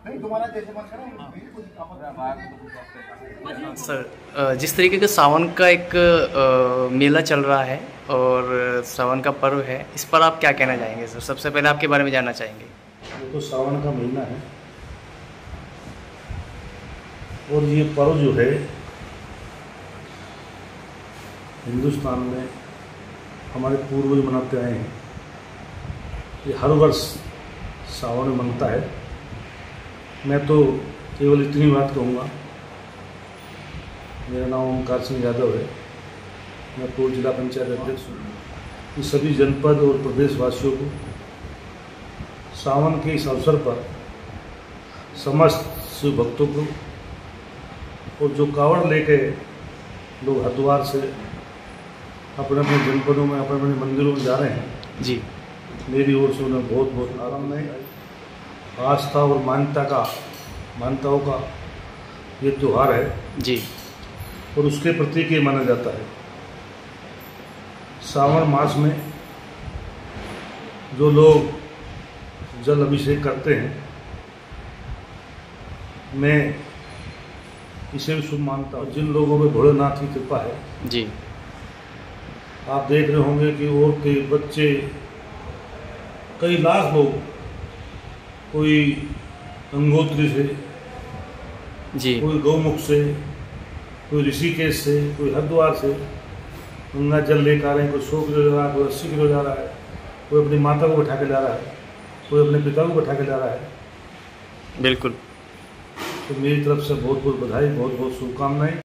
Sir, जिस तरीके का सावन का एक मेला चल रहा है और सावन का पर्व है, इस पर आप क्या कहना चाहेंगे सर? सबसे पहले आपके बारे में जानना चाहेंगे। ये तो सावन का महीना है और ये पर्व जो है हिंदुस्तान में हमारे पूर्वज मनाते आए हैं। ये हर वर्ष सावन में मनता है। मैं तो केवल इतनी बात कहूँगा, मेरा नाम ओमकार सिंह यादव है, मैं पूर्व जिला पंचायत अध्यक्ष हूँ। कि सभी जनपद और प्रदेशवासियों को सावन के इस अवसर पर समस्त शिव भक्तों को और जो कावड़ लेके लोग हरिद्वार से अपने अपने जनपदों में अपने अपने मंदिरों में जा रहे हैं जी, मेरी ओर से उन्हें बहुत बहुत आराम है। आस्था और मान्यताओं का ये त्यौहार है जी, और उसके प्रतीक ये माना जाता है। सावन मास में जो लोग जल अभिषेक करते हैं, मैं इसे भी शुभ मानता हूँ। जिन लोगों पे भोलेनाथ की कृपा है जी, आप देख रहे होंगे कि औरतें, बच्चे, कई लाख लोग, कोई गंगोत्री से, जी, कोई गौमुख से, कोई ऋषिकेश से, कोई हरिद्वार से गंगा जल लेकर आ रहे हैं। कोई 100 किलो जा रहा है, कोई 80 किलो जा रहा है, कोई अपनी माता को बैठा के जा रहा है, कोई अपने पिता को बैठा के जा रहा है। बिल्कुल। तो मेरी तरफ से बहुत बहुत बधाई, बहुत बहुत शुभकामनाएं।